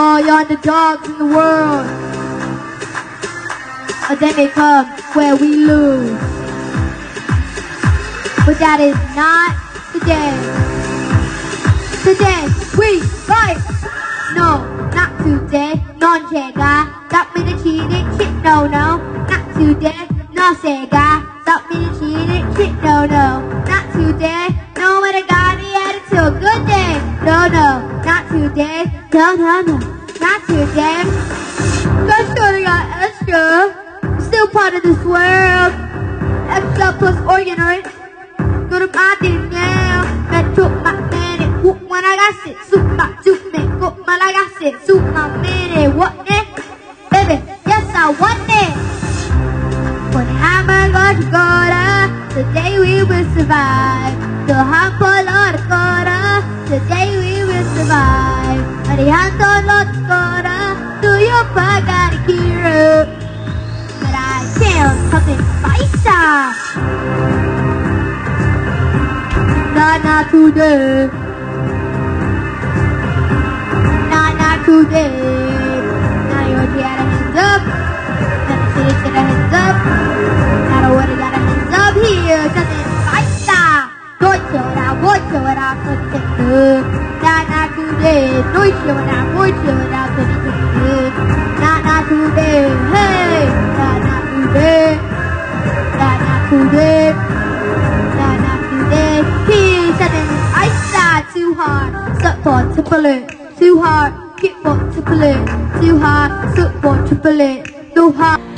all the underdogs in the world. A day may come where we lose, but that is not today. Today we fight. No, not today. Non 제가 stop me the cheating shit. No, no, not today. No 제가 stop me the cheating shit. No, no, not today. No matter God, he had it till a good day. No, no, not today. No, no, no, not today. Extra got extra. Still part of this world. Extra plus organoid. Go to my thing now. That took my man and whoop when I got it. Soup my soup me. Whoop my like I said. Soup my man and what it? Baby, yes I want it. When hammer got gotta, today we will survive. The humble Lord gotta, today we will survive. The humble Lord gotta, do your part gotta hero. But I can't something spicy. Not today. Not today. Now you got a hands up. Now the city's got a hands up. Now the water got a hands up here. Something spicy. Don't show it out, something good. Not today. Don't show it out, something good. Not today. Hey. Not today. Not today. Not today. He said it. I side too hard. Step on triple it. Too hard. Kick for triple it. Too hard. Step for triple it. Too hard.